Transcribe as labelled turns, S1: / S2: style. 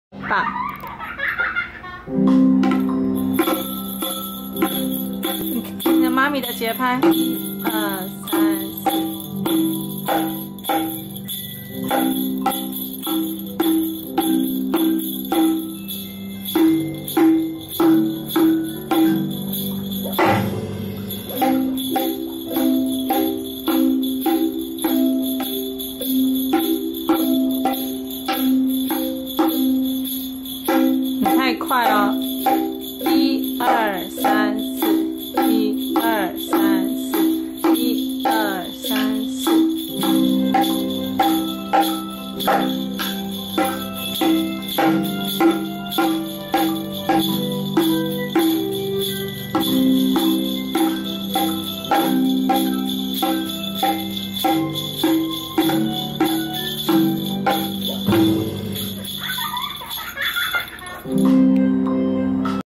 S1: 棒。你听着妈咪的节拍，1、2、3、4。你太快了，1、2、3、4，1、2、3、4，1、2、3、4。